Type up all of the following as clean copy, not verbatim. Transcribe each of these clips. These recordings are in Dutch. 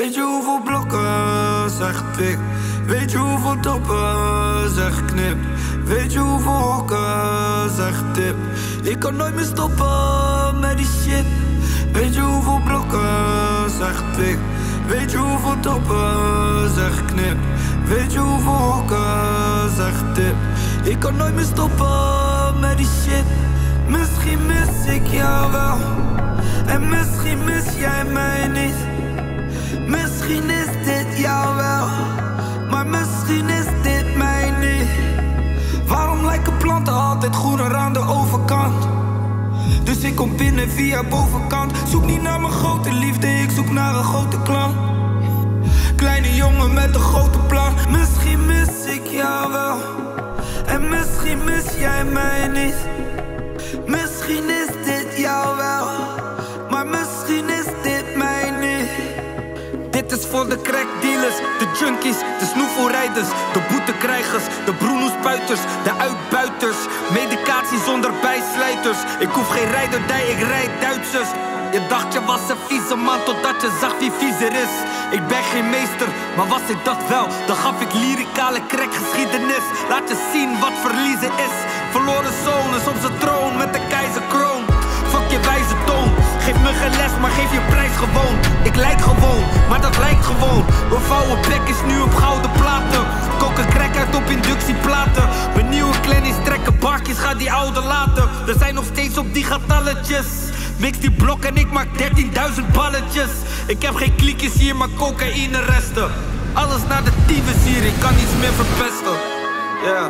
Weet je hoeveel blokken, zeg pik. Weet je hoeveel toppen, zeg knip. Weet je hoeveel hokken, zeg tip. Ik kan nooit meer stoppen met die shit. Weet je hoeveel blokken, zeg pik. Weet je hoeveel toppen, zeg knip. Weet je hoeveel hokken, zeg tip. Ik kan nooit meer stoppen met die shit. Misschien mis ik jou wel. En misschien mis jij mij niet. Misschien is dit jou wel. Maar misschien is dit mij niet. Waarom lijken planten altijd groener aan de overkant? Dus ik kom binnen via bovenkant. Zoek niet naar mijn grote liefde, ik zoek naar een grote klant. Kleine jongen met een grote plan. Misschien mis ik jou wel. En misschien mis jij mij niet. Misschien is dit jou wel. Maar misschien is dit mij niet. Dit is voor de crackdealers, de junkies, de snoefelrijders, de boetekrijgers, de broenoespuiters, de uitbuiters. Medicatie zonder bijsluiters. Ik hoef geen rijderdij, ik rijd Duitsers. Je dacht je was een vieze man totdat je zag wie viezer is. Ik ben geen meester, maar was ik dat wel, dan gaf ik lyricale crackgeschiedenis. Laat je zien wat verliezen is. Verloren zoon is op zijn troon met de keizerkroon. Fuck je wijze toon. Geef me geen les, maar geef je prijs gewoon. Ik lijk gewoon, maar dat lijkt gewoon. We vouwen bekjes nu op gouden platen. Koken crack uit op inductieplaten. Mijn nieuwe clannies trekken barkjes, ga die oude laten. We zijn nog steeds op die getalletjes. Mix die blok en ik maak 13.000 balletjes. Ik heb geen kliekjes hier, maar cocaïne resten. Alles naar de tyfus hier, ik kan niets meer verpesten. Yeah.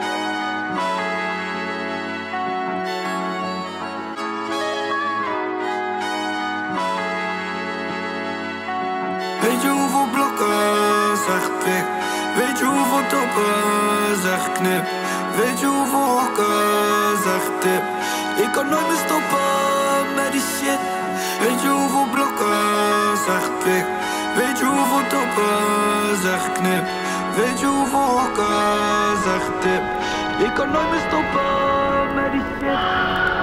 Weet je hoeveel blokken, zeg pik. Weet je hoeveel toppen, zeg knip. Weet je hoeveel hokken, zeg tip. Ik kan nooit meer stoppen met die shit. Weet je hoeveel blokken, zeg pik. Weet je hoeveel toppen, zeg knip. Weet je hoeveel hokken, zeg tip. Ik kan nooit meer stoppen met die shit.